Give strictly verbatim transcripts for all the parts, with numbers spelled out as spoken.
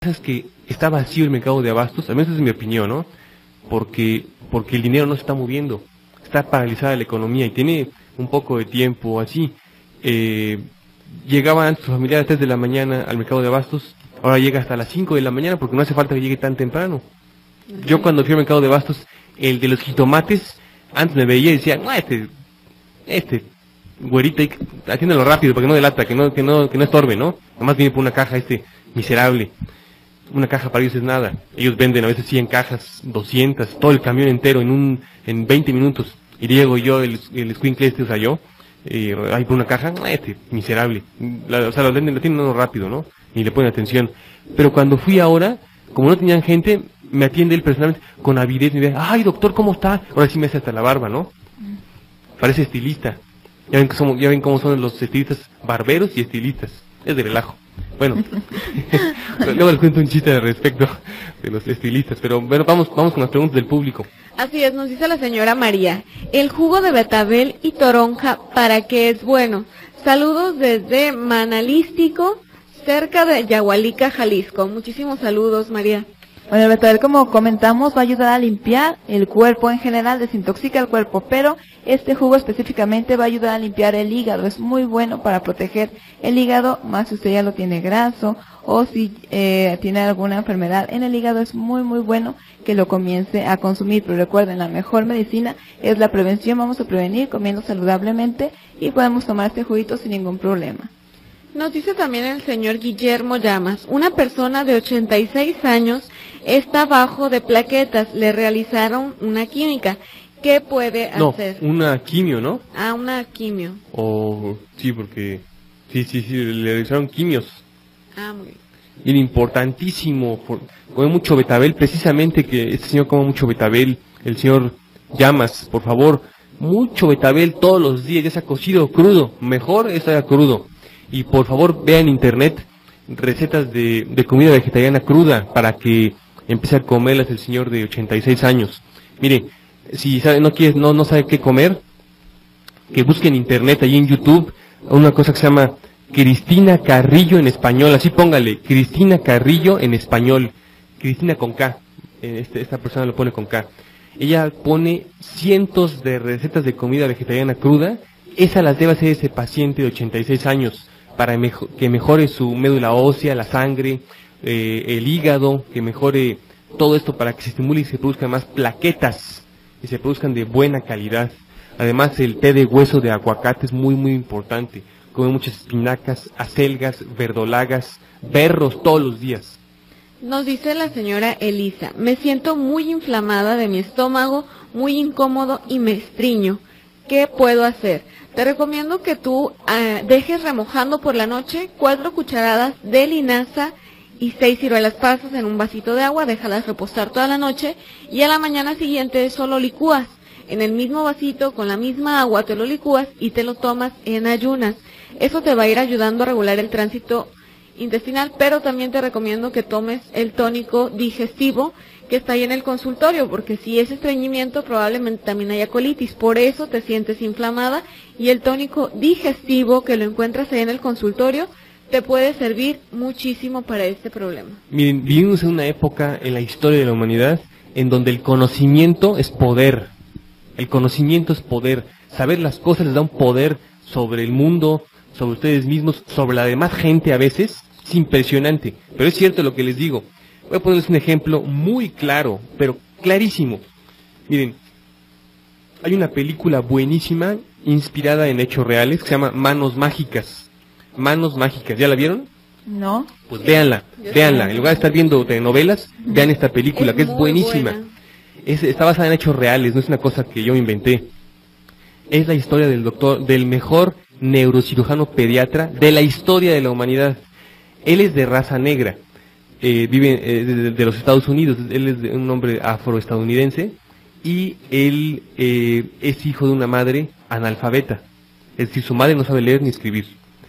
es que está vacío el mercado de abastos, al menos esa es mi opinión, ¿no? Porque, porque el dinero no se está moviendo, está paralizada la economía y tiene un poco de tiempo así. Eh, llegaba antes su familiar a las tres de la mañana al mercado de abastos, ahora llega hasta las cinco de la mañana porque no hace falta que llegue tan temprano. Uh-huh. Yo cuando fui al mercado de abastos, el de los jitomates, antes me veía y decía, no, este, este, güerita, atiéndelo rápido para que no delata, que no, que no, que no estorbe, ¿no? Nomás viene por una caja este miserable. Una caja para ellos es nada. Ellos venden a veces cien cajas, doscientas, todo el camión entero en un, en veinte minutos. Y llego yo, el, el escuincle este, o sea, yo, eh, ahí por una caja, este, miserable. La, o sea, lo venden, lo tienen uno rápido, ¿no? Y le ponen atención. Pero cuando fui ahora, como no tenían gente, me atiende él personalmente con avidez, me dice, ay doctor, ¿cómo está? Ahora sí me hace hasta la barba, ¿no? Parece estilista. Ya ven, que somos, ya ven cómo son los estilistas, barberos y estilistas. Es de relajo. Bueno, luego les cuento un chiste al respecto de los estilistas, pero bueno, vamos, vamos con las preguntas del público. Así es, nos dice la señora María, el jugo de betabel y toronja, ¿para qué es bueno? Saludos desde Manalístico, cerca de Yahualica, Jalisco. Muchísimos saludos, María. Bueno, el betabel, como comentamos, va a ayudar a limpiar el cuerpo en general, desintoxica el cuerpo, pero este jugo específicamente va a ayudar a limpiar el hígado. Es muy bueno para proteger el hígado, más si usted ya lo tiene graso o si eh, tiene alguna enfermedad en el hígado, es muy muy bueno que lo comience a consumir. Pero recuerden, la mejor medicina es la prevención. Vamos a prevenir comiendo saludablemente y podemos tomar este juguito sin ningún problema. Nos dice también el señor Guillermo Llamas, una persona de ochenta y seis años está bajo de plaquetas, le realizaron una química. ¿Qué puede hacer? No, una quimio, ¿no? Ah, una quimio. O, sí, porque, sí, sí, sí, le realizaron quimios. Ah, muy bien. Y importantísimo, por, come mucho betabel, precisamente que este señor coma mucho betabel, el señor Llamas, por favor, mucho betabel todos los días, ya sea cocido o crudo, mejor es sea crudo. Y por favor vea en internet recetas de, de comida vegetariana cruda para que empiece a comerlas el señor de ochenta y seis años. Mire, si sabe, no quiere, no, no sabe qué comer, que busque en internet, ahí en YouTube, una cosa que se llama Cristina Carrillo en español, así póngale, Cristina Carrillo en español, Cristina con K, este, esta persona lo pone con K. Ella pone cientos de recetas de comida vegetariana cruda, esas las debe hacer ese paciente de ochenta y seis años, para mejo que mejore su médula ósea, la sangre, eh, el hígado, que mejore todo esto para que se estimule y se produzcan más plaquetas, y se produzcan de buena calidad. Además, el té de hueso de aguacate es muy muy importante. Come muchas espinacas, acelgas, verdolagas, berros todos los días. Nos dice la señora Elisa, me siento muy inflamada de mi estómago, muy incómodo y me estriño. ¿Qué puedo hacer? Te recomiendo que tú uh, dejes remojando por la noche cuatro cucharadas de linaza y seis ciruelas pasas en un vasito de agua, déjalas reposar toda la noche y a la mañana siguiente solo licúas. En el mismo vasito, con la misma agua, te lo licúas y te lo tomas en ayunas. Eso te va a ir ayudando a regular el tránsito intestinal, pero también te recomiendo que tomes el tónico digestivo que está ahí en el consultorio, porque si es estreñimiento probablemente también haya colitis, por eso te sientes inflamada, y el tónico digestivo que lo encuentras ahí en el consultorio te puede servir muchísimo para este problema. Miren, vivimos en una época en la historia de la humanidad en donde el conocimiento es poder, el conocimiento es poder, saber las cosas les da un poder sobre el mundo, sobre ustedes mismos, sobre la demás gente a veces, es impresionante, pero es cierto lo que les digo. Voy a ponerles un ejemplo muy claro, pero clarísimo. Miren, hay una película buenísima, inspirada en hechos reales, que se llama Manos Mágicas. Manos Mágicas, ¿ya la vieron? No. Pues véanla, véanla. En lugar de estar viendo telenovelas, vean esta película, es que es buenísima. Buena. Es, está basada en hechos reales, no es una cosa que yo me inventé. Es la historia del doctor, del mejor neurocirujano pediatra de la historia de la humanidad. Él es de raza negra. Eh, vive eh, de, de los Estados Unidos, él es de un hombre afroestadounidense y él eh, es hijo de una madre analfabeta, es decir, su madre no sabe leer ni escribir,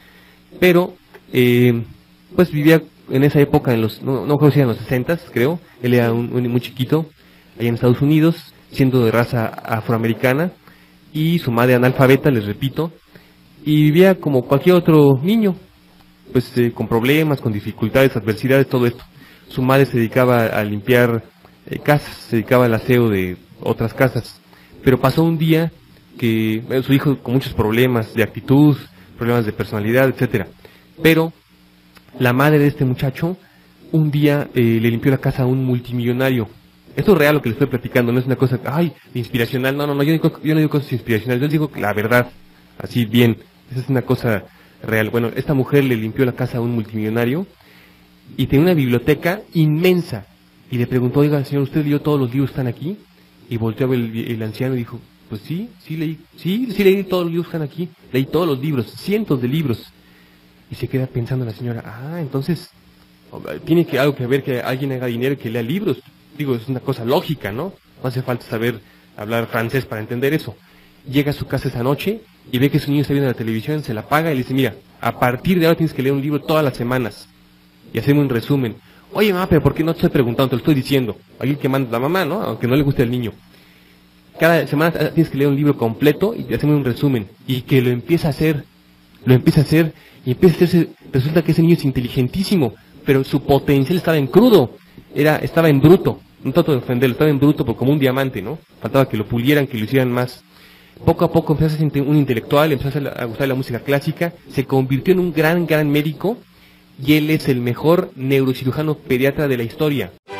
pero eh, pues vivía en esa época, en los no, no creo si eran los sesentas, creo, él era un, un, muy chiquito, allá en Estados Unidos, siendo de raza afroamericana, y su madre analfabeta, les repito, y vivía como cualquier otro niño, pues eh, con problemas, con dificultades, adversidades, todo esto. su madre se dedicaba a limpiar eh, casas, se dedicaba al aseo de otras casas. Pero pasó un día que eh, su hijo con muchos problemas de actitud, problemas de personalidad, etcétera. Pero la madre de este muchacho un día eh, le limpió la casa a un multimillonario. Esto es real lo que les estoy platicando, no es una cosa, ay, inspiracional, no, no, no, yo no digo, yo no digo cosas inspiracionales, yo digo la verdad, así bien, esa es una cosa real. Bueno, esta mujer le limpió la casa a un multimillonario y tenía una biblioteca inmensa, y le preguntó, oiga, señor, ¿usted leyó todos los libros que están aquí? Y volteó el, el anciano y dijo, pues sí, sí leí, sí, sí leí todos los libros que están aquí, leí todos los libros, cientos de libros. Y se queda pensando la señora, ah, entonces, tiene que algo que ver que alguien haga dinero y que lea libros. Digo, es una cosa lógica, ¿no? No hace falta saber hablar francés para entender eso. Llega a su casa esa noche y ve que su niño está viendo la televisión, se la apaga y le dice, mira, a partir de ahora tienes que leer un libro todas las semanas y hacerme un resumen. Oye, mamá, pero ¿por qué no te estoy preguntando? Te lo estoy diciendo. Alguien que manda la mamá, ¿no? Aunque no le guste al niño. Cada semana tienes que leer un libro completo y hacerme un resumen. Y que lo empieza a hacer, lo empieza a hacer y empieza a hacerse, resulta que ese niño es inteligentísimo, pero su potencial estaba en crudo, era, estaba en bruto. No trato de ofenderlo, estaba en bruto, pero como un diamante, ¿no? Faltaba que lo pulieran, que lo hicieran más. Poco a poco empezó a ser un intelectual, empezó a gustar la música clásica, se convirtió en un gran, gran médico, y él es el mejor neurocirujano pediatra de la historia.